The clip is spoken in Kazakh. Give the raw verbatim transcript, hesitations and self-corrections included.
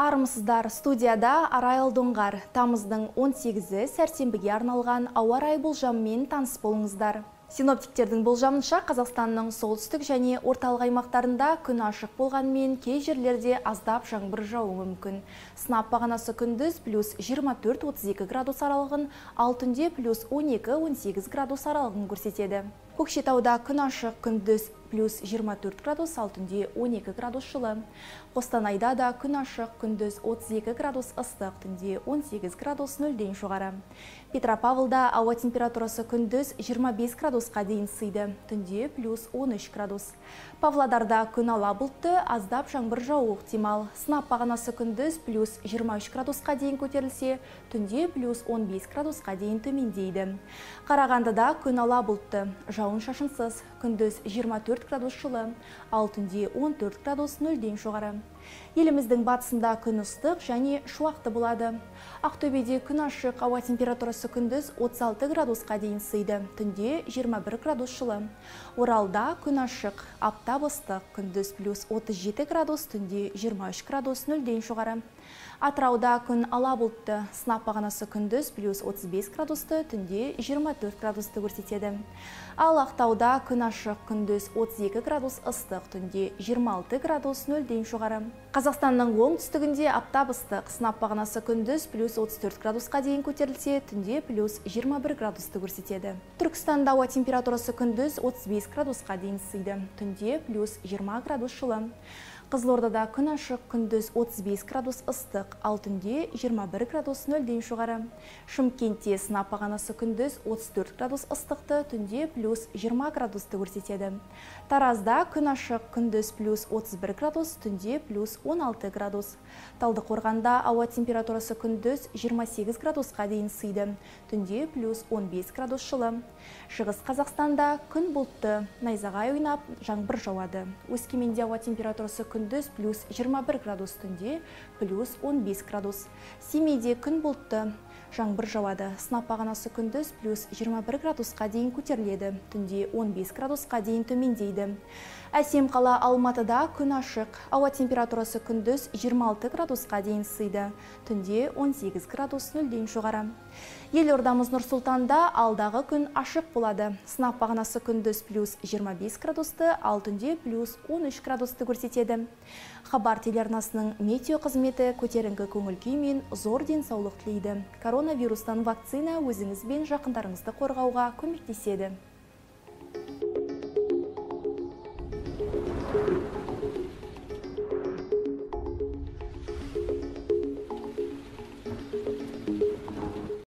Армысыздар, студияда Арай Алдоңғар. Тамыздың он сегізі сәрсенбіге арналған ауа райы болжамымен таныс болыңыздар. Синоптиктердің болжамынша Қазақстанның солтүстік және орталық аймақтарында күн ашық болғанымен кей жерлерде аздап жаңбыр жауы мүмкін. Сынап бағанасы күндіз плюс жиырма төрт отыз екі градус аралығын, ал түнде плюс он екі он сегіз градус аралығын көрсетеді. Көкшетауда күн ашық, күндіз плюс жиырма төрт градус, ал түнде он екі градус жылы. Қостанайда да күн ашық, күндіз отыз екі градус ыстық, түнде он сегіз градус нөлден жоғары. Петропавлда ауа температурасы күндіз жиырма бес градусқа дейін сыйды, түнде плюс он үш градус. Павлодарда күн ала бұлтты, аздап жаңбыр жауы ықтимал. Сынап бағанасы күндіз плюс жиырма үш градусқа дейін көтерілсе, түнде плюс он бес градусқа дейін төмендейді. Қарағандыда күн ала бұлтты, жауын шашынсыз, күндіз жиырма төрт градус жылы, ал түнде он төрт градус нөлден жоғары. Еліміздің батысында күн ыстық және шуақты болады. Ақтөбеде күн ашық, ауа температурасы күндіз отыз алты градусқа дейін сыйды, түнде жиырма бір градус жылы. Оралда күн ашық, аптап ыстық, күндіз плюс отыз жеті градус, түнде жиырма үш градус нөлден жоғары. Атырауда күн ала бұлтты, сынап бағанасы күндіз плюс отыз бес градусты, түнде жиырма төрт градусты көрсетеді. Ал Ақтауда күн ашық, күндіз отыз екі градус ыстық, түнде жиырма алты градус нөлден жоғары. Қазақстанның оңтүстігінде аптап ыстық, сынап бағанасы күндіз плюс отыз төрт градусқа дейін көтерілсе, түнде плюс жиырма бір градусты көрсетеді. Түркістанда ауа температурасы күндіз отыз бес градусқа дейін сыйды, түнде плюс жиырма градус жылы. Қызылордада күн ашық, күндіз отыз бес градус ыстық, ал түнде жиырма бір градус нөлден жоғары. Шымкентте сынап бағанасы күндіз отыз төрт градус ыстықты, түнде плюс жиырма градусты көрсетеді. Таразда күн ашық, күндіз плюс отыз бір градус, түнде плюс он алты градус. Талдықорғанда ауа температурасы күндіз жиырма сегіз градусқа дейін сыйды, түнде плюс он бес градус жылы. Шығыс Қазақстанда күн бұлтты, найзағай ойнап, жаңбыр жауады. Өскеменде ауа температурасы күндіз плюс жиырма бір градус, түнде плюс он бес градус. Семейде күн бұлтты, жаңбыр жауады. Сынап бағанасы күндіз плюс жиырма бір градусқа дейін көтеріледі, түнде он бес градусқа дейін төмендейді. Әсем қала Алматыда күн ашық, ауа температурасы күндіз жиырма алты градусқа дейін сыйды, түнде он сегіз градус нөлден жоғары. Елордамыз Нұр-Сұлтанда алдағы күн ашық болады. Сынап бағанасы күндіз плюс жиырма бес градусты, ал түнде плюс он үш градусты көрсетеді. Хабар телеарнасының метео қызметі көтеріңкі көңіл күй мен зор денсаулық тілейді. Коронавирустан вакцина өзіңіз бен жақындарыңызды қорғауға көмектеседі.